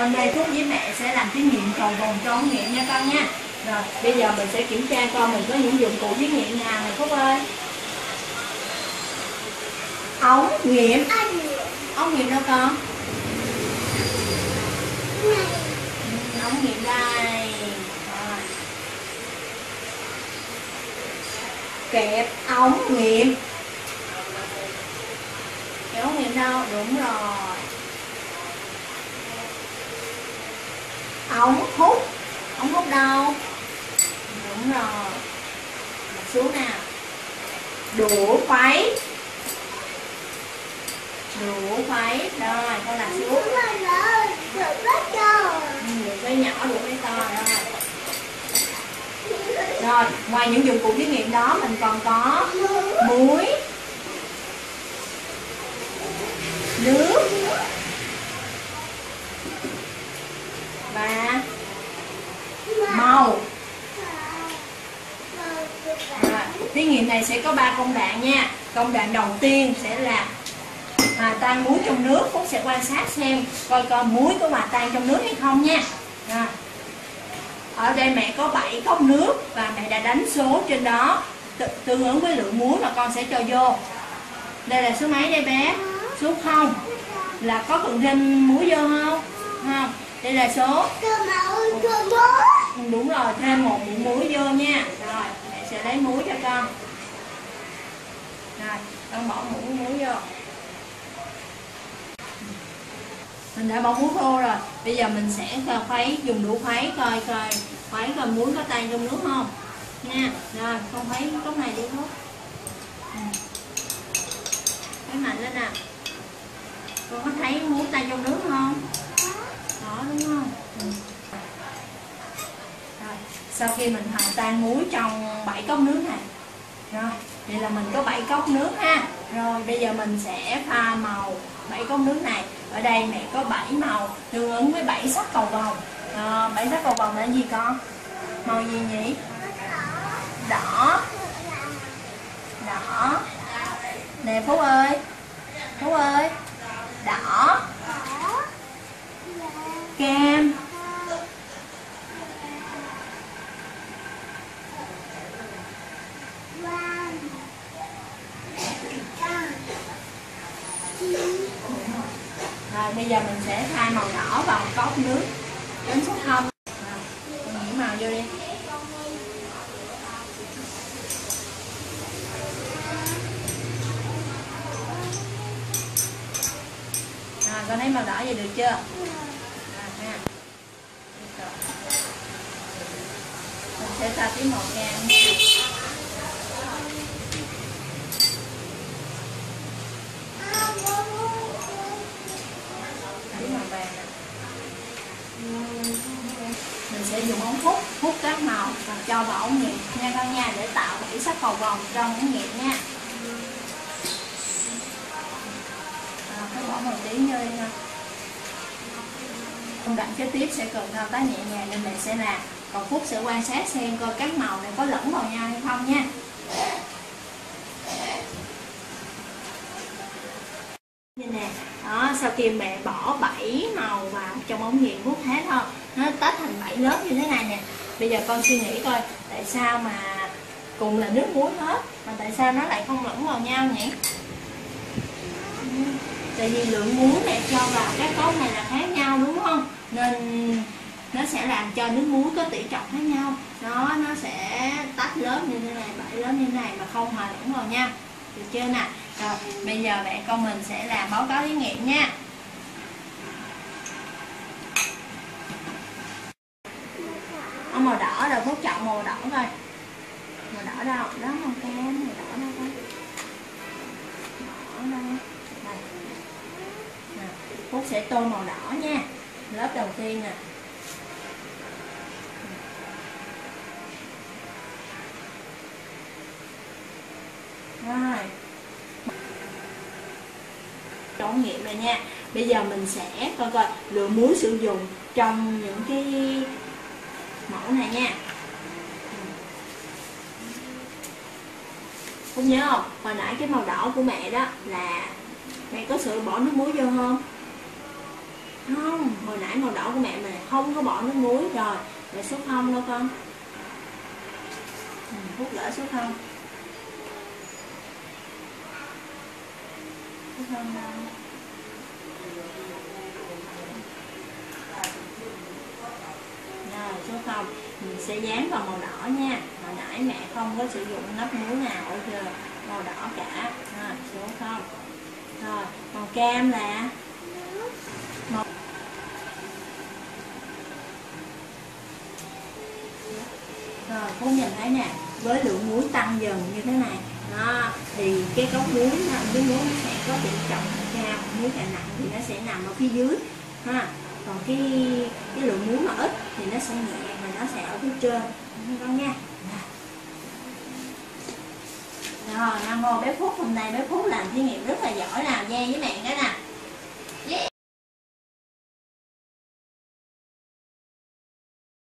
Hôm nay Phúc với mẹ sẽ làm thí nghiệm cầu vồng cho ống nghiệm nha con nha. Rồi bây giờ mình sẽ kiểm tra con mình có những dụng cụ thí nghiệm nào này Phúc ơi. Ống nghiệm. Ống nghiệm đâu con? Ống nghiệm đây. Rồi. Kẹp ống nghiệm. Kẹp ống nghiệm đâu? Đúng rồi. Ống hút. Ống hút đâu? Đúng rồi. Đặt xuống nào. Đũa khuấy. Đũa khuấy. Rồi con đặt xuống. Đũa khuấy nhỏ, đũa khuấy to. Rồi ngoài những dụng cụ thí nghiệm đó mình còn có muối, nước và màu. Thí nghiệm này sẽ có 3 công đoạn nha. Công đoạn đầu tiên sẽ là tan muối trong nước. Phúc sẽ quan sát xem coi muối có hòa tan trong nước hay không nha. Rồi. Ở đây mẹ có 7 cốc nước và mẹ đã đánh số trên đó tương ứng với lượng muối mà con sẽ cho vô. Đây là số mấy đây bé? Số 0. Là có cần thêm muối vô không? Không. Đây là số. Đúng rồi, thêm 1 muỗng muối vô nha. Rồi, mẹ sẽ lấy muối cho con. Rồi, con bỏ muỗng muối vô. Mình đã bỏ muối khô rồi. Bây giờ mình sẽ khuấy, dùng đũa khuấy coi khuấy muối có tan trong nước không nha. Rồi con khuấy cốc này đi thôi. Khuấy mạnh lên nè. Con có thấy muối tan trong nước không? Đó, đúng không? Rồi sau khi mình hòa tan muối trong 7 cốc nước này, rồi vậy là mình có 7 cốc nước ha. Rồi bây giờ mình sẽ pha màu 7 cốc nước này. Ở đây mẹ có 7 màu tương ứng với 7 sắc cầu vồng. 7 sắc cầu vồng là gì con? Màu gì nhỉ? Đỏ. Đỏ. Nè Phú ơi. Phú ơi. Đỏ. Cam. Rồi bây giờ mình sẽ pha màu đỏ vào cốc nước đến số 0. Con nhảy màu vô đi. Rồi con thấy màu đỏ vậy được chưa? Mình sẽ pha tí màu cam. Mình sẽ dùng ống hút các màu và cho vào ống nghiệm nha con nha, để tạo 7 sắc cầu vồng trong ống nghiệm nha. Cứ bỏ một tí vô đi thôi. Công đoạn kế tiếp sẽ cần thao tác nhẹ nhàng nên mình sẽ làm, còn Phúc sẽ quan sát xem coi các màu này có lẫn vào nhau hay không nha. Như nè, đó, sau khi mẹ bỏ 7 màu vào trong ống nghiệm hút hết thôi, nó tách thành 7 lớp như thế này nè. Bây giờ con suy nghĩ coi tại sao mà cùng là nước muối hết mà tại sao nó lại không lẫn vào nhau nhỉ? Tại vì lượng muối mẹ cho vào các cốc này là khác nhau đúng không? Nên nó sẽ làm cho nước muối có tỷ trọng khác nhau. Đó, nó sẽ tách lớp như thế này, 7 lớp như thế này mà không hòa lẫn vào nhau. Được chưa nè? Rồi, bây giờ mẹ con mình sẽ làm báo cáo thí nghiệm nha. Ở màu đỏ rồi, Phúc chọn màu đỏ coi. Màu đỏ đâu? Đó màu cam, màu đỏ đâu coi. Đỏ đâu? Đây. Nào, Phúc sẽ tô màu đỏ nha. Lớp đầu tiên nè. Rồi. Trải nghiệm rồi nha. Bây giờ mình sẽ coi lượng muối sử dụng trong những cái mẫu này nha. Không nhớ không? Hồi nãy cái màu đỏ của mẹ đó là mẹ có sự bỏ nước muối vô không? Không, hồi nãy màu đỏ của mẹ mình không có bỏ nước muối rồi. Để số 0 đâu con. Phúc gỡ số 0. Số 0 đâu. Rồi số 0 mình sẽ dán vào màu đỏ nha. Hồi nãy mẹ không có sử dụng lớp muối nào ở giờ màu đỏ cả. Rồi số 0. Rồi màu cam là màu. Rồi Phú nhìn thấy nè, với lượng muối tăng dần như thế này đó, thì cái cốc muối muối nó sẽ có tỷ trọng cao, muối càng nặng thì nó sẽ nằm ở phía dưới ha, còn cái lượng muối mà ít thì nó sẽ nhẹ và nó sẽ ở phía trên con nha. Rồi Nam Mô bé Phúc, hôm nay bé Phúc làm thí nghiệm rất là giỏi, làm nha với mẹ